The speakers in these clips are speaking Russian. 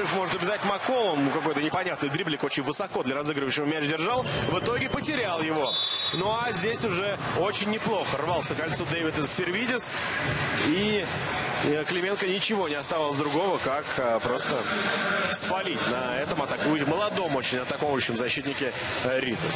Кайрус может обязать Макколум. Какой-то непонятный дриблик, очень высоко для разыгрывающего мяч держал. В итоге потерял его. Ну а здесь уже очень неплохо рвался к кольцу Дэвид Сервидис. И Клименко ничего не оставалось другого, как просто сфалить на этом молодом очень атакующем защитнике Ритас.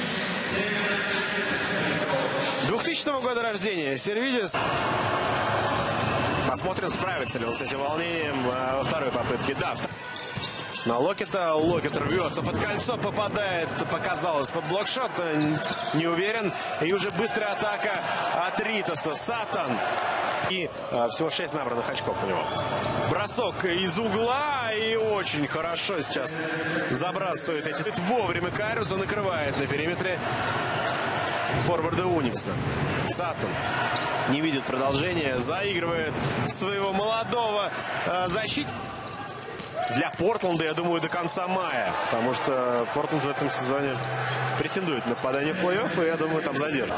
2000 года рождения Сервидис. Посмотрим, справится ли он с этим волнением во второй попытке. Да, на Локета. Локет рвется под кольцо, попадает, показалось, под блокшот. Не уверен. И уже быстрая атака от Ритаса. Сатан. И всего 6 набранных очков у него. Бросок из угла. И очень хорошо сейчас забрасывает эти. Вовремя Кайруса накрывает на периметре форварда Уникса. Сатан не видит продолжения. Заигрывает своего молодого защитника. Для Портленда, я думаю, до конца мая. Потому что Портленд в этом сезоне претендует на попадание в плей-офф. И я думаю, там задержит.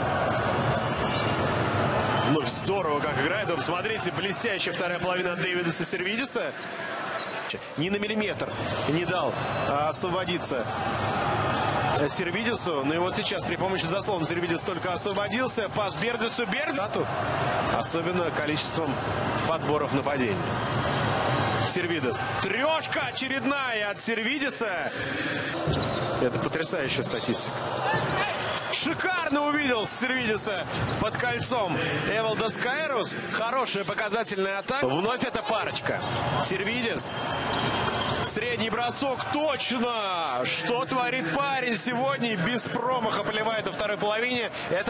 Вновь здорово, как играет. Смотрите, блестящая вторая половина от Дэвида Сервидиса. Ни на миллиметр не дал освободиться Сервидису. Но и вот сейчас при помощи заслона Сервидис только освободился. Пас Бердису. Особенно количеством подборов нападений. Сервидис. Трешка очередная от Сервидиса. Это потрясающая статистика. Шикарно увидел Сервидиса под кольцом Эвалдос Кайрус. Хорошая показательная атака. Вновь эта парочка. Сервидис. Средний бросок. Точно! Что творит парень сегодня? Без промаха поливает во второй половине. Это